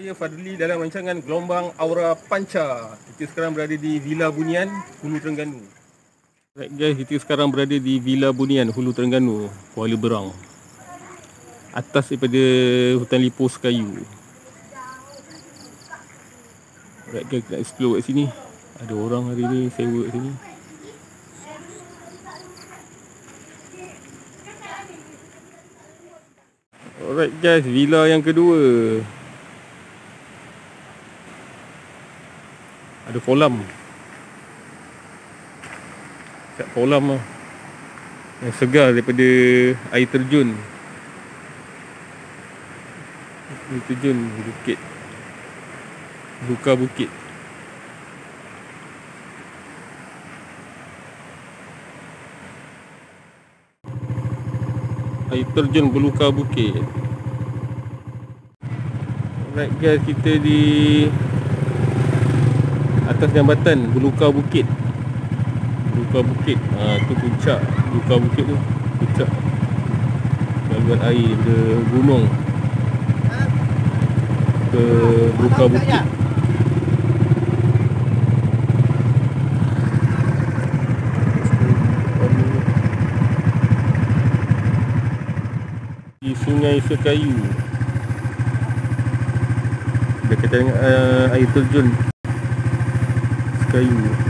Saya Fadli dalam rancangan Gelombang Aura Panca. Kita sekarang berada di Villa Bunian, Hulu Terengganu. Alright guys, kita sekarang berada di Villa Bunian, Hulu Terengganu, Kuala Berang. Atas daripada hutan lipus kayu. Alright guys, kita explore kat sini. Ada orang hari ni sewa kat sini. Alright guys, villa yang kedua. Ada kolam. Kat kolam lah, yang segar daripada air terjun. Air terjun bukit, buka bukit. Air terjun Beluka Bukit. Alright guys, kita di atas jambatan Beluka Bukit. Beluka Bukit, tu puncak Beluka Bukit tu, puncak laluan air dari gunung ke Beluka Bukit. Di Sungai Sekayu, dekat dengan air terjun Sekayu.